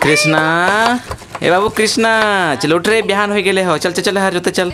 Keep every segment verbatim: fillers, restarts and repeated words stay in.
कृष्णा ए बाबू कृष्णा चल उठ रे बिहान हो गए हो चल चल चल हर जोते चल।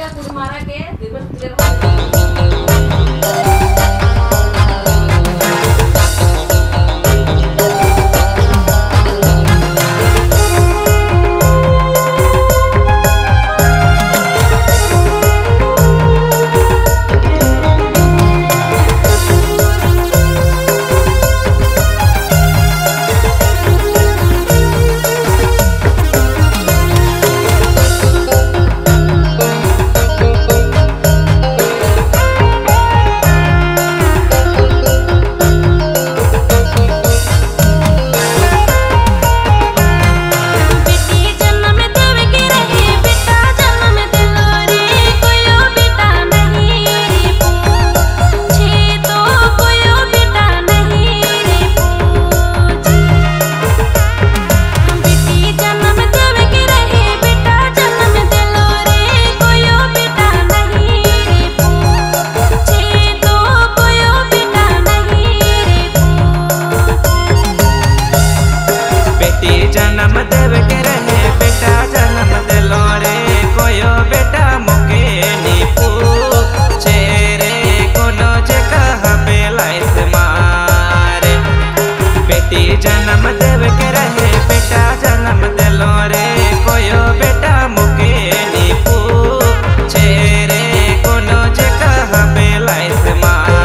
जन्म देव के रहे बेटा जन्म दिलो रे कोयो बेटा मुके नी पूछे रे कोनो जे कहा बेलाइत मारे। बेटी जन्म देव के रहे बेटा जन्म दिलो रे कोयो बेटा मुके नी पूछे रे कोनो जे कहा बेलाइत मारे।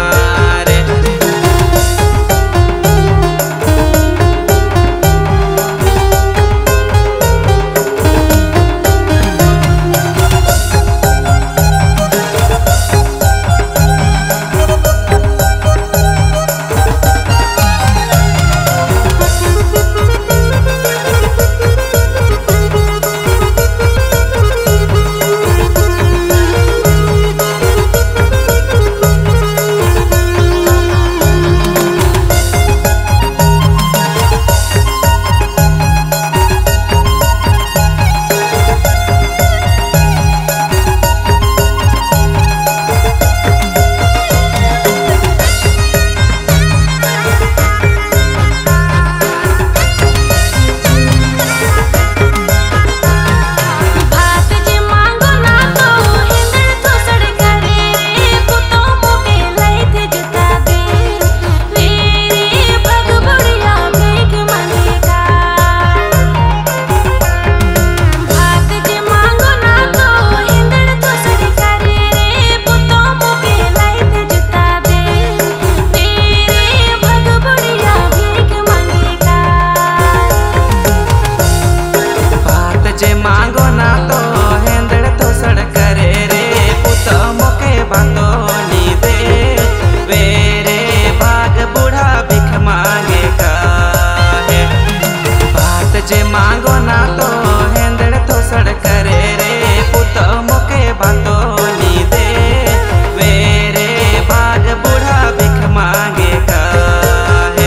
जे मांगो ना तो हेंदड़ तो सड़ करे रे पुत मोके बातो नी दे वेरे भाग बूढ़ा भिख मांगे का है। बात जे मांगो ना तो हेंदड़ तो सड़ करे रे पुत मोके बातो नी दे वेरे भाग बूढ़ा भिख मांगे का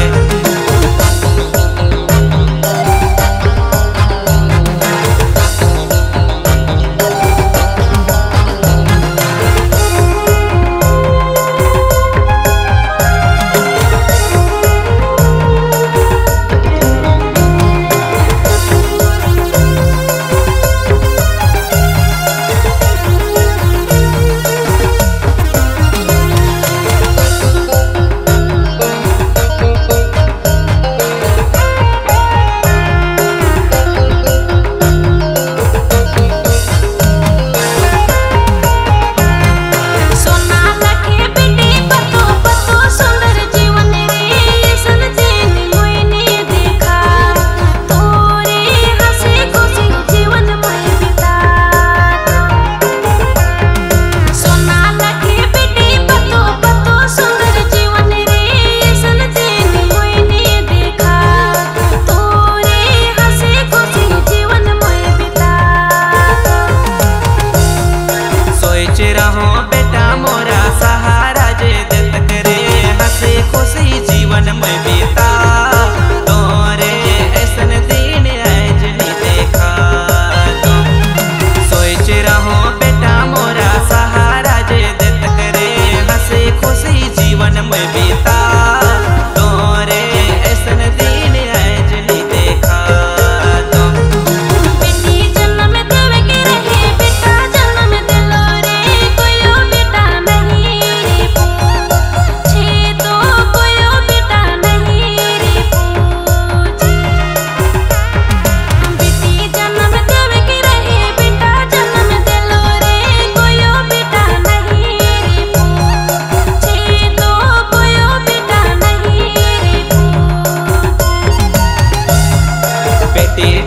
है।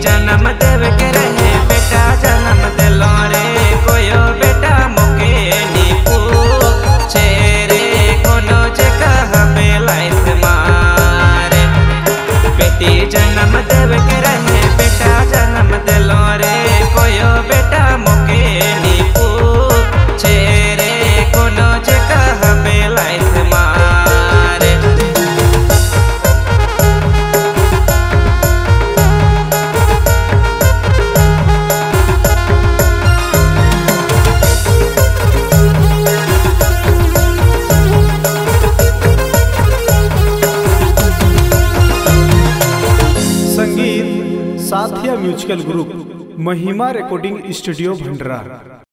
जन्म देव के रहे बेटा जन्म दिलो रे कोयो बेटा मुके नी पूछे रे कोनो जे कहबे लाइस मारे। बेटी जन्म देव के रहे बेटा जन्म दिलो रे कोयो बेटा मुके नी पूछे रे कोनो जे कहबे लाइस मारे। Sangeet Sathiya musical group Mahima recording studio Bhandra.